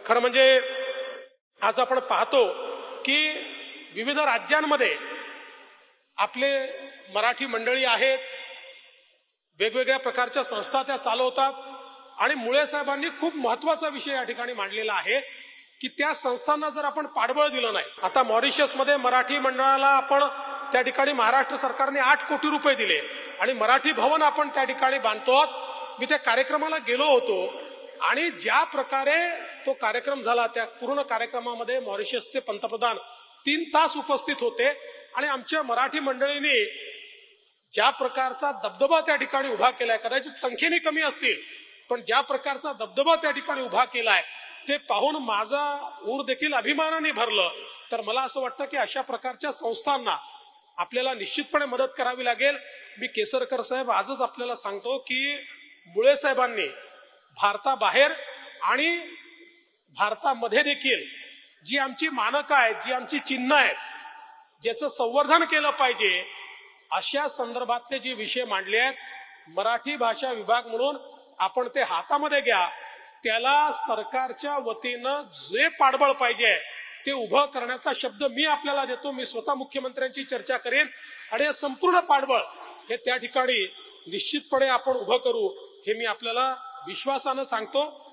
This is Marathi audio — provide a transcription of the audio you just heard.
खरं म्हणजे आज आपण पाहतो की विविध राज्यांमध्ये आपले मराठी मंडळी आहेत, वेगवेगळ्या प्रकारच्या संस्था त्या चालवतात आणि मुळे साहेबांनी खूप महत्वाचा विषय या ठिकाणी मांडलेला आहे की त्या संस्थांना जर आपण पाठबळ दिलं नाही, आता मॉरिशसमध्ये मराठी मंडळाला आपण त्या ठिकाणी महाराष्ट्र सरकारने 8 कोटी रुपये दिले आणि मराठी भवन आपण त्या ठिकाणी बांधतो। मी त्या कार्यक्रमाला गेलो होतो आणि ज्या प्रकारे तो कार्यक्रम झाला त्या पूर्ण कार्यक्रमामध्ये मॉरिशसचे पंतप्रधान 3 तास उपस्थित होते आणि आमच्या मराठी मंडळींनी ज्या प्रकारचा दबदबा त्या ठिकाणी उभा केलाय, कदाचित संख्येने कमी असतील पण ज्या प्रकारचा दबदबा त्या ठिकाणी उभा केलाय ते पाहून माझा ऊर देखील अभिमानाने भरलं। तर मला असं वाटतं की अशा प्रकारच्या संस्थांना आपल्याला निश्चितपणे मदत करावी लागेल। मी केसरकर साहेब आजच आपल्याला सांगतो की मुळे साहेबांनी भारताबाहेर आणि भारतामध्ये देखील जी आमची मानकं आहेत, जी आमची चिन्ह आहेत, ज्याचं संवर्धन केलं पाहिजे अशा संदर्भातले जे विषय मांडले आहेत, मराठी भाषा विभाग म्हणून आपण ते हातामध्ये घ्या, त्याला सरकारच्या वतीनं जे पाठबळ पाहिजे ते उभं करण्याचा शब्द मी आपल्याला देतो। मी स्वतः मुख्यमंत्र्यांची चर्चा करेन आणि हे संपूर्ण पाठबळ हे त्या ठिकाणी निश्चितपणे आपण उभं करू हे मी आपल्याला विश्वासानं सांगतो।